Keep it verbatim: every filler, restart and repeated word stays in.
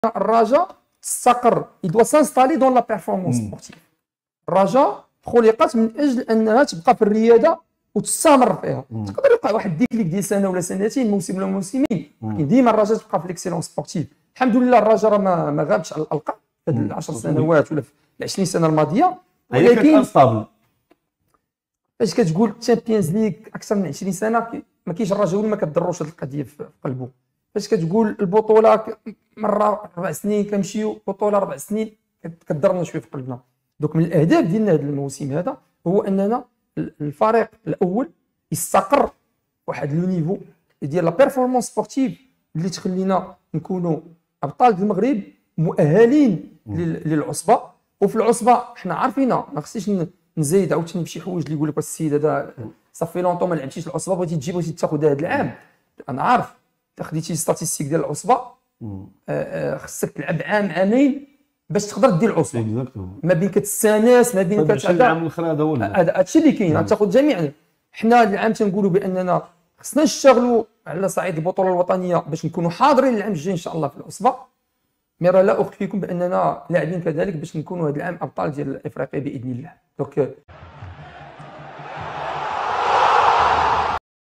الرجاء تستقر يدوا سانستالي دون لا بيرفورمانس سبورتيف. الرجاء خلقت من اجل انها تبقى في الرياده وتستمر فيها. تقدر يوقع واحد ديكليك ديال سنه ولا سنتين، موسم ولا موسمين، ولكن ديما الرجاء تبقى في ليكسيلونس سبورتيف. الحمد لله الرجاء راه ما, ما غابش على الالقاب في هذه العشر سنوات ولا في العشرين سنه الماضيه، ولكن ستابل. فاش كتقول تشامبيونز ليغ اكثر من عشرين سنه ما كاينش الرجاء ما كضروش هذه القضيه في قلبه. فاش كتقول البطوله مره اربع سنين كنمشيو بطوله اربع سنين كضرنا شويه في قلبنا. دوك من الاهداف ديالنا هذا الموسم هذا هو اننا الفريق الاول يستقر واحد لو نيفو ديال لا بيرفورمانس سبورتيف اللي تخلينا نكونوا ابطال المغرب مؤهلين للعصبه. وفي العصبه حنا عارفينها، ما خصنيش نزيد عاوتاني بشي حوايج اللي يقول لك السيد هذا صافي لونطون ما لعبتيش العصبه بغيتي تجي بغيتي تاخذ هذا العام. انا عارف انت خديتي ستاتيستيك ديال العصبه، خصك تلعب عام عامين باش تقدر دير العصبه، ما بين كتستانس ما بين كتهذا العام الاخر هذا هو هذا هادشي اللي كاين غتاخذ جميعا. حنا العام تنقولوا باننا خصنا نشتغلوا على صعيد البطوله الوطنيه باش نكونوا حاضرين العام الجاي ان شاء الله في العصبه. مي راه لا اخفيكم باننا لاعبين كذلك باش نكونوا هذا العام ابطال ديال افريقيا باذن الله. دونك